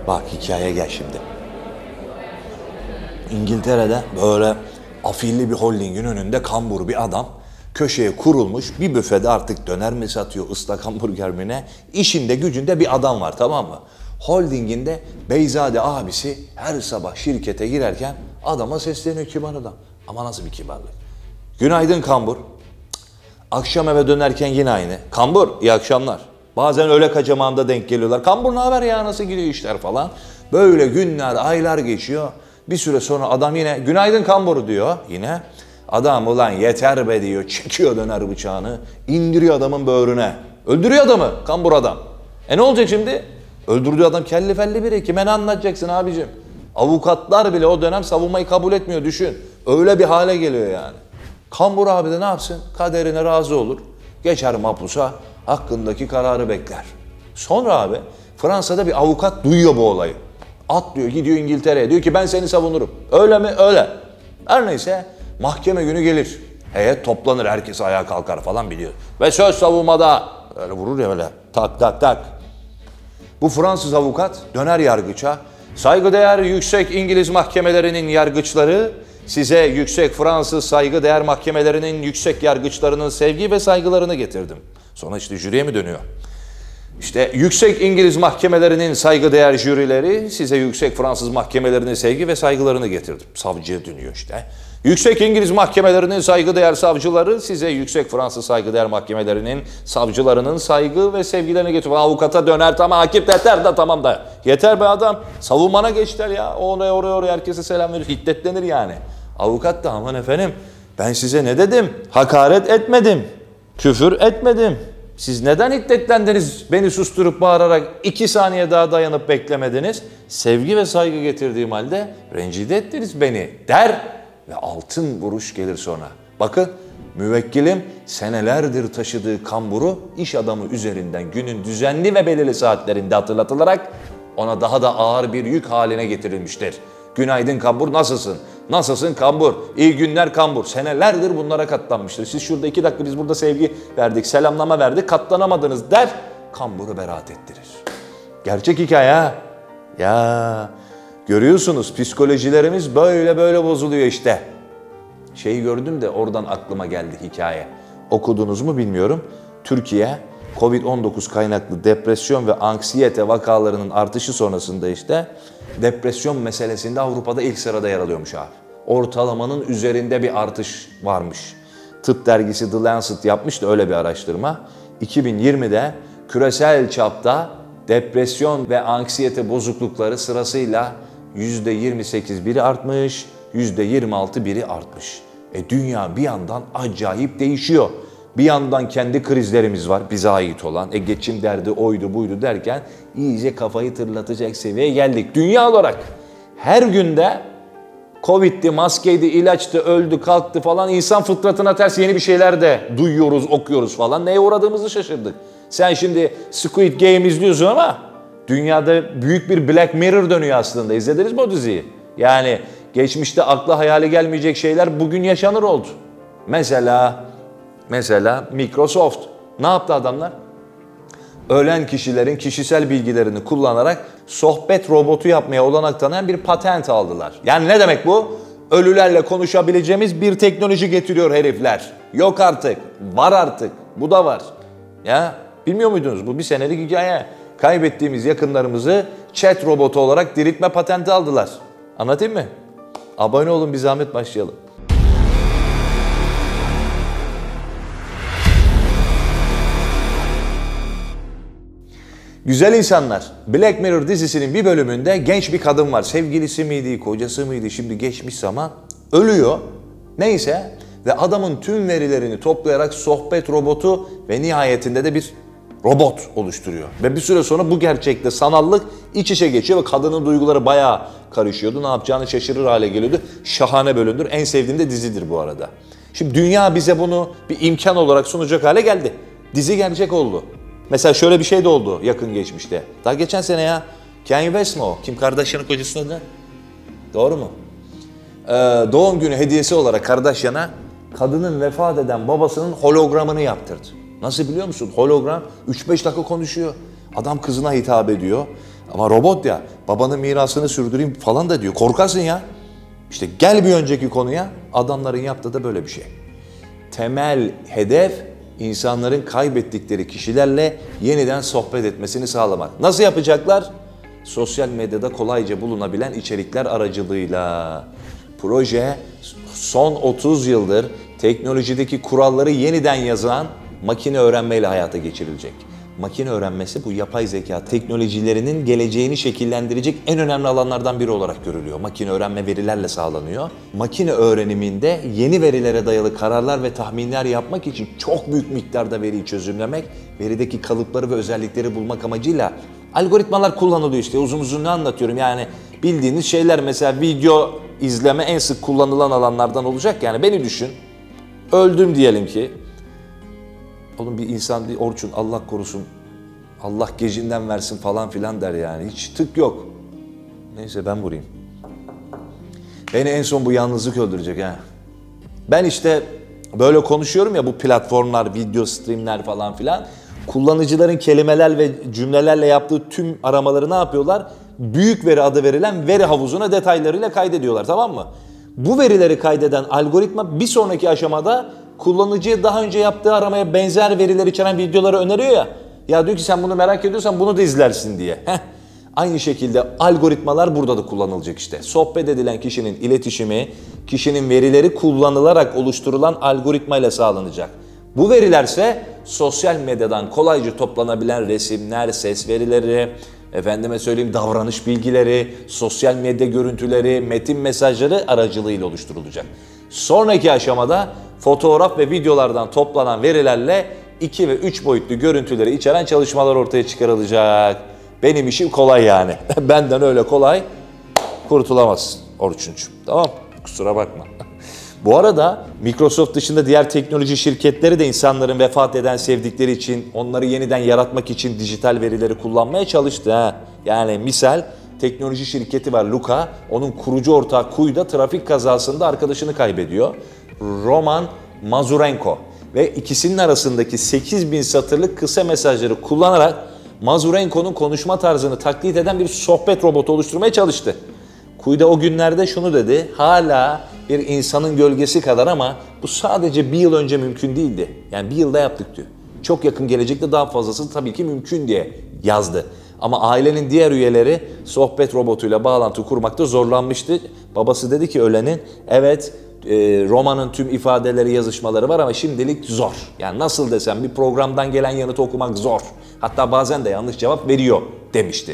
Bak hikayeye gel şimdi. İngiltere'de böyle afilli bir holdingin önünde kambur bir adam köşeye kurulmuş bir büfede artık döner mi satıyor, ıslak hamburger mi ne? İşinde gücünde bir adam var, tamam mı? Holdinginde Beyzade abisi her sabah şirkete girerken adama sesleniyor, kibar adam. Ama nasıl bir kibarlık? Günaydın kambur. Akşam eve dönerken yine aynı. Kambur iyi akşamlar. Bazen öğle kaçamağında denk geliyorlar. Kambur ne haber ya, nasıl gidiyor işler falan. Böyle günler, aylar geçiyor. Bir süre sonra adam yine günaydın kambur diyor yine. Adam ulan yeter be diyor, çekiyor döner bıçağını, indiriyor adamın böğrüne. Öldürüyor adamı, kambur adam. Ne olacak şimdi? Öldürdüğü adam kelli felli biri. Kime ne anlatacaksın abicim? Avukatlar bile o dönem savunmayı kabul etmiyor, düşün. Öyle bir hale geliyor yani. Kambur abi de ne yapsın? Kaderine razı olur. Geçer mahpusa, hakkındaki kararı bekler. Sonra abi Fransa'da bir avukat duyuyor bu olayı. Atlıyor, gidiyor İngiltere'ye. Diyor ki ben seni savunurum. Öyle mi? Öyle. Her neyse mahkeme günü gelir. Heyet toplanır, herkes ayağa kalkar falan biliyor. Ve söz savunmada. Öyle vurur ya böyle. Tak tak tak. Bu Fransız avukat döner yargıça. Saygıdeğer yüksek İngiliz mahkemelerinin yargıçları, size yüksek Fransız saygıdeğer mahkemelerinin yüksek yargıçlarının sevgi ve saygılarını getirdim. Sonra işte jüriye mi dönüyor? İşte yüksek İngiliz mahkemelerinin saygıdeğer jürileri, size yüksek Fransız mahkemelerinin sevgi ve saygılarını getirdim. Savcıya dönüyor işte. Yüksek İngiliz mahkemelerinin saygıdeğer savcıları, size yüksek Fransız saygıdeğer mahkemelerinin savcılarının saygı ve sevgilerini getiriyor. Avukata döner, tamam hakim yeter de tamam da. Yeter be adam, savunmana geçler ya. Oraya herkese selam verir, hiddetlenir yani. Avukat da aman efendim ben size ne dedim? Hakaret etmedim, küfür etmedim. Siz neden hiddetlendiniz, beni susturup bağırarak 2 saniye daha dayanıp beklemediniz? Sevgi ve saygı getirdiğim halde rencide ettiniz beni der ve altın vuruş gelir sonra. Bakın müvekkilim senelerdir taşıdığı kamburu iş adamı üzerinden günün düzenli ve belirli saatlerinde hatırlatılarak ona daha da ağır bir yük haline getirilmiştir. Günaydın kambur, nasılsın? Nasılsın kambur? İyi günler kambur. Senelerdir bunlara katlanmıştır. Siz şurada 2 dakika biz burada sevgi verdik, selamlama verdik, katlanamadınız der, kamburu beraat ettirir. Gerçek hikaye ha. Ya görüyorsunuz psikolojilerimiz böyle bozuluyor işte. Şeyi gördüm de oradan aklıma geldi hikaye. Okudunuz mu bilmiyorum. Türkiye Covid-19 kaynaklı depresyon ve anksiyete vakalarının artışı sonrasında işte depresyon meselesinde Avrupa'da ilk sırada yer alıyormuş abi. Ortalamanın üzerinde bir artış varmış. Tıp dergisi The Lancet yapmış da öyle bir araştırma. 2020'de küresel çapta depresyon ve anksiyete bozuklukları sırasıyla %28 biri artmış, %26 biri artmış. Dünya bir yandan acayip değişiyor. Bir yandan kendi krizlerimiz var, bize ait olan. Geçim derdi oydu buydu derken iyice kafayı tırlatacak seviyeye geldik. Dünya olarak her günde Covid'di, maskeydi, ilaçtı, öldü, kalktı falan. İnsan fıtratına ters yeni bir şeyler de duyuyoruz, okuyoruz falan. Neye uğradığımızı şaşırdık. Sen şimdi Squid Game izliyorsun ama dünyada büyük bir Black Mirror dönüyor aslında. İzlediniz mi o diziyi? Yani geçmişte akla hayale gelmeyecek şeyler bugün yaşanır oldu. Mesela Microsoft ne yaptı adamlar? Ölen kişilerin kişisel bilgilerini kullanarak sohbet robotu yapmaya olanak tanıyan bir patent aldılar. Yani ne demek bu? Ölülerle konuşabileceğimiz bir teknoloji getiriyor herifler. Yok artık, var artık. Bu da var. Ya bilmiyor muydunuz? Bu bir senelik hikaye. Kaybettiğimiz yakınlarımızı chat robotu olarak diriltme patenti aldılar. Anlatayım mı? Abone olun, bir zahmet başlayalım. Güzel insanlar, Black Mirror dizisinin bir bölümünde genç bir kadın var. Sevgilisi miydi, kocası mıydı, şimdi geçmiş zaman. Ölüyor. Neyse ve adamın tüm verilerini toplayarak sohbet robotu ve nihayetinde de bir robot oluşturuyor. Ve bir süre sonra bu gerçekle sanallık iç içe geçiyor ve kadının duyguları bayağı karışıyordu. Ne yapacağını şaşırır hale geliyordu. Şahane bölümdür. En sevdiğim de dizidir bu arada. Şimdi dünya bize bunu bir imkan olarak sunacak hale geldi. Dizi gerçek oldu. Mesela şöyle bir şey de oldu yakın geçmişte. Daha geçen sene ya. Kanye West mi o? Kim Kardashian'ın kocasının adı? Doğru mu? Doğum günü hediyesi olarak Kardashian'a kadının vefat eden babasının hologramını yaptırdı. Nasıl biliyor musun? Hologram 3-5 dakika konuşuyor. Adam kızına hitap ediyor. Ama robot ya, babanın mirasını sürdüreyim falan da diyor. Korkarsın ya. İşte gel bir önceki konuya, adamların yaptığı da böyle bir şey. Temel hedef, insanların kaybettikleri kişilerle yeniden sohbet etmesini sağlamak. Nasıl yapacaklar? Sosyal medyada kolayca bulunabilen içerikler aracılığıyla. Proje son 30 yıldır teknolojideki kuralları yeniden yazan makine öğrenmeyle hayata geçirilecek. Makine öğrenmesi bu yapay zeka teknolojilerinin geleceğini şekillendirecek en önemli alanlardan biri olarak görülüyor. Makine öğrenme verilerle sağlanıyor. Makine öğreniminde yeni verilere dayalı kararlar ve tahminler yapmak için çok büyük miktarda veriyi çözümlemek, verideki kalıpları ve özellikleri bulmak amacıyla algoritmalar kullanılıyor işte. Uzun uzun ne anlatıyorum yani, bildiğiniz şeyler, mesela video izleme en sık kullanılan alanlardan olacak. Yani beni düşün, öldüm diyelim ki. Oğlum bir insan değil Orçun, Allah korusun, Allah gecinden versin falan filan der yani. Hiç tık yok. Neyse ben vurayım. Beni en son bu yalnızlık öldürecek ha. Ben işte böyle konuşuyorum ya, bu platformlar, video streamler falan filan. Kullanıcıların kelimeler ve cümlelerle yaptığı tüm aramaları ne yapıyorlar? Büyük veri adı verilen veri havuzuna detaylarıyla kaydediyorlar, tamam mı? Bu verileri kaydeden algoritma bir sonraki aşamada kullanıcıya daha önce yaptığı aramaya benzer veriler içeren videoları öneriyor ya. Ya diyor ki sen bunu merak ediyorsan bunu da izlersin diye. Aynı şekilde algoritmalar burada da kullanılacak işte. Sohbet edilen kişinin iletişimi, kişinin verileri kullanılarak oluşturulan algoritmayla sağlanacak. Bu verilerse sosyal medyadan kolayca toplanabilen resimler, ses verileri, efendime söyleyeyim davranış bilgileri, sosyal medya görüntüleri, metin mesajları aracılığıyla oluşturulacak. Sonraki aşamada fotoğraf ve videolardan toplanan verilerle 2 ve 3 boyutlu görüntüleri içeren çalışmalar ortaya çıkarılacak. Benim işim kolay yani. Benden öyle kolay kurtulamazsın Orçuncuğum. Tamam, kusura bakma. Bu arada Microsoft dışında diğer teknoloji şirketleri de insanların vefat eden sevdikleri için, onları yeniden yaratmak için dijital verileri kullanmaya çalıştı. Yani misal teknoloji şirketi var Luka, onun kurucu ortağı Kuyda trafik kazasında arkadaşını kaybediyor. Roman Mazurenko ve ikisinin arasındaki 8000 satırlık kısa mesajları kullanarak Mazurenko'nun konuşma tarzını taklit eden bir sohbet robotu oluşturmaya çalıştı. Kuyda o günlerde şunu dedi, hala bir insanın gölgesi kadar ama bu sadece bir yıl önce mümkün değildi. Yani bir yılda yaptık diyor. Çok yakın gelecekte daha fazlası tabii ki mümkün diye yazdı. Ama ailenin diğer üyeleri sohbet robotuyla bağlantı kurmakta zorlanmıştı. Babası dedi ki ölenin, evet romanın tüm ifadeleri, yazışmaları var ama şimdilik zor. Yani nasıl desem, bir programdan gelen yanıtı okumak zor. Hatta bazen de yanlış cevap veriyor demişti.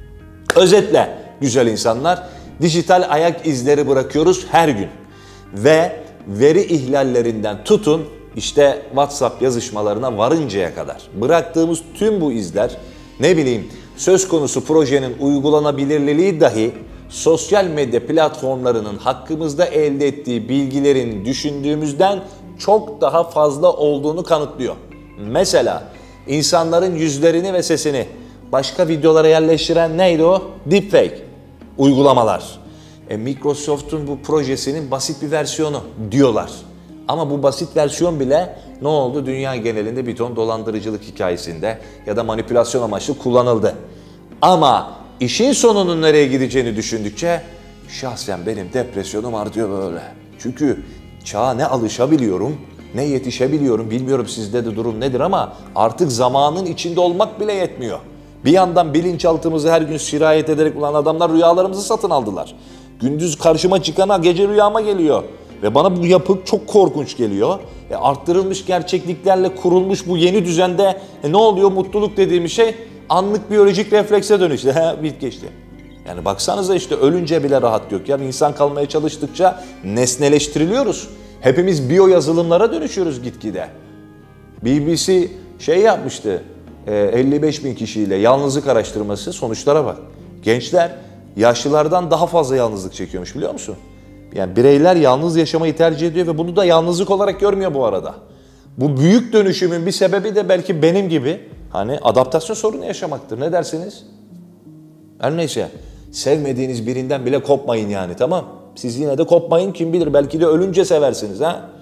Özetle güzel insanlar, dijital ayak izleri bırakıyoruz her gün. Ve veri ihlallerinden tutun işte WhatsApp yazışmalarına varıncaya kadar bıraktığımız tüm bu izler, ne bileyim söz konusu projenin uygulanabilirliği dahi sosyal medya platformlarının hakkımızda elde ettiği bilgilerin düşündüğümüzden çok daha fazla olduğunu kanıtlıyor. Mesela insanların yüzlerini ve sesini başka videolara yerleştiren neydi o? Deepfake uygulamalar. Microsoft'un bu projesinin basit bir versiyonu diyorlar. Ama bu basit versiyon bile ne oldu? Dünya genelinde bir ton dolandırıcılık hikayesinde ya da manipülasyon amaçlı kullanıldı. Ama işin sonunun nereye gideceğini düşündükçe şahsen benim depresyonum artıyor böyle. Çünkü çağa ne alışabiliyorum, ne yetişebiliyorum, bilmiyorum sizde de durum nedir ama artık zamanın içinde olmak bile yetmiyor. Bir yandan bilinçaltımızı her gün sirayet ederek ulan adamlar rüyalarımızı satın aldılar. Gündüz karşıma çıkana gece rüyama geliyor. Ve bana bu yapı çok korkunç geliyor. Arttırılmış gerçekliklerle kurulmuş bu yeni düzende ne oluyor? Mutluluk dediğimiz şey anlık biyolojik reflekse dönüştü. Bit geçti. Yani baksanıza işte ölünce bile rahat yok. Yani insan kalmaya çalıştıkça nesneleştiriliyoruz. Hepimiz biyo yazılımlara dönüşüyoruz gitgide. BBC şey yapmıştı. 55 bin kişiyle yalnızlık araştırması, sonuçlara bak. Gençler yaşlılardan daha fazla yalnızlık çekiyormuş, biliyor musun? Yani bireyler yalnız yaşamayı tercih ediyor ve bunu da yalnızlık olarak görmüyor bu arada. Bu büyük dönüşümün bir sebebi de belki benim gibi hani adaptasyon sorunu yaşamaktır. Ne dersiniz? Her neyse, sevmediğiniz birinden bile kopmayın yani, tamam? Siz yine de kopmayın, kim bilir belki de ölünce seversiniz ha?